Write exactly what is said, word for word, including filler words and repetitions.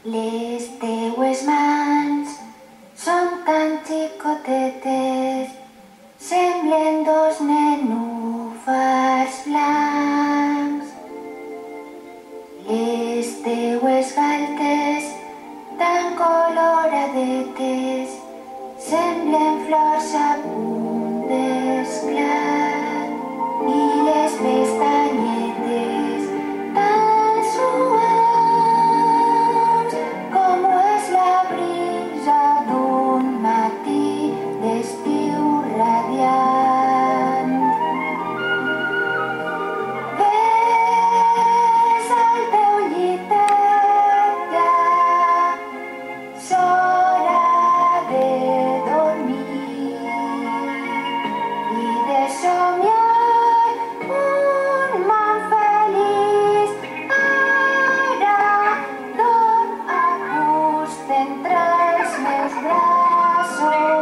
Les teues mans són tan xicotetes, semblen dos nenúfars blancs. Les teues galtes tan coloradetes, semblen flors a punt d'esclat. I les pestanyetes tan suaus com ho és la brisa d'un matí d'estiu radiant. Ves al teu llitet ja, s'hora de dormir i de somiar un món feliç. Ara dorm a gust entre els meus braços.